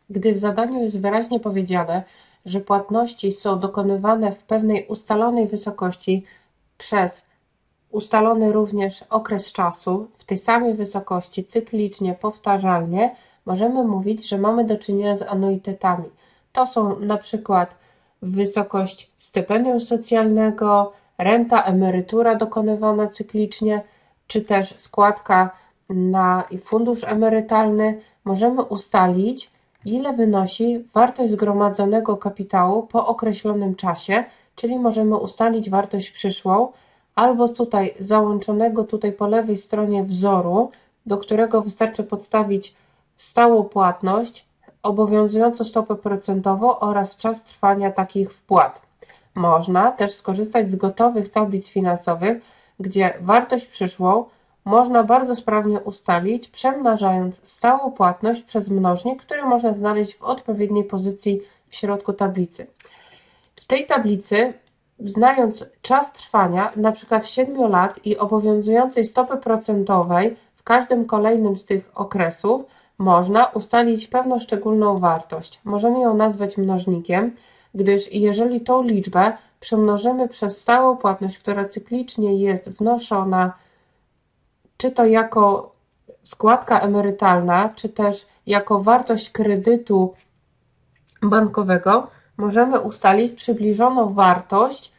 gdy w zadaniu jest wyraźnie powiedziane, że płatności są dokonywane w pewnej ustalonej wysokości przez ustalony również okres czasu w tej samej wysokości, cyklicznie, powtarzalnie, możemy mówić, że mamy do czynienia z anuitetami. To są na przykład wysokość stypendium socjalnego, renta, emerytura dokonywana cyklicznie, czy też składka na fundusz emerytalny. Możemy ustalić, ile wynosi wartość zgromadzonego kapitału po określonym czasie, czyli możemy ustalić wartość przyszłą, albo tutaj załączonego tutaj po lewej stronie wzoru, do którego wystarczy podstawić stałą płatność, obowiązującą stopę procentową oraz czas trwania takich wpłat. Można też skorzystać z gotowych tablic finansowych, gdzie wartość przyszłą można bardzo sprawnie ustalić, przemnażając stałą płatność przez mnożnik, który można znaleźć w odpowiedniej pozycji w środku tablicy. W tej tablicy, znając czas trwania, np. 7 lat i obowiązującej stopy procentowej w każdym kolejnym z tych okresów, można ustalić pewną szczególną wartość. Możemy ją nazwać mnożnikiem, gdyż jeżeli tą liczbę przemnożymy przez stałą płatność, która cyklicznie jest wnoszona, czy to jako składka emerytalna, czy też jako wartość kredytu bankowego, możemy ustalić przybliżoną wartość,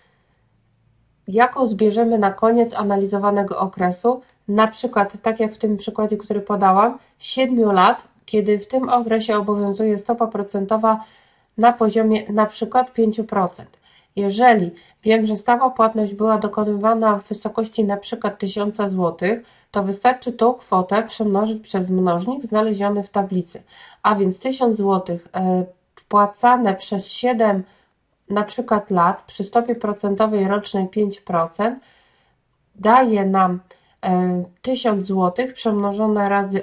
jaką zbierzemy na koniec analizowanego okresu, na przykład, tak jak w tym przykładzie, który podałam, 7 lat, kiedy w tym okresie obowiązuje stopa procentowa na poziomie na przykład 5%. Jeżeli wiem, że stała płatność była dokonywana w wysokości na przykład 1000 zł, to wystarczy tą kwotę przemnożyć przez mnożnik znaleziony w tablicy. A więc 1000 zł wpłacane przez 7 na przykład lat przy stopie procentowej rocznej 5% daje nam 1000 zł przemnożone razy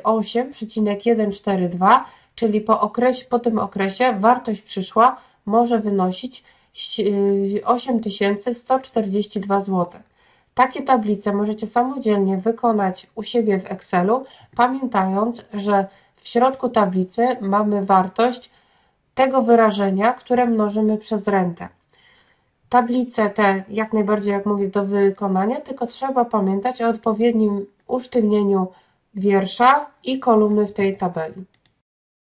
8,142, czyli po tym okresie wartość przyszła może wynosić 8142 zł. Takie tablice możecie samodzielnie wykonać u siebie w Excelu, pamiętając, że w środku tablicy mamy wartość tego wyrażenia, które mnożymy przez rentę. Tablice te jak najbardziej, jak mówię, do wykonania, tylko trzeba pamiętać o odpowiednim usztywnieniu wiersza i kolumny w tej tabeli.